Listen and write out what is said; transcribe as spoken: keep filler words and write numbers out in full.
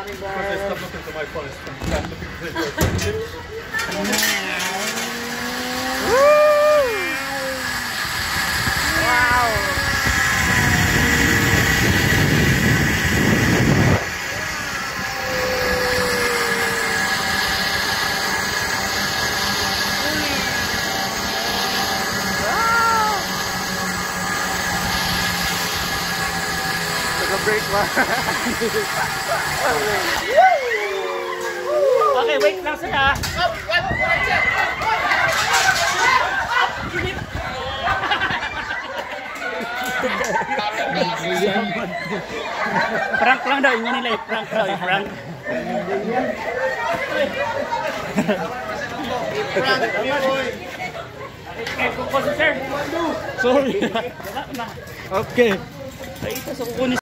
Because I stopped looking to my phone, I stopped looking to your friendship. Wow! Break ba? Okay, wait lang sir ha. Prank lang daw, yun nila eh. Prank daw, prank. Eh, kukusin sir. Sorry. Wala na. Okay. Ay, ito sa kukunin.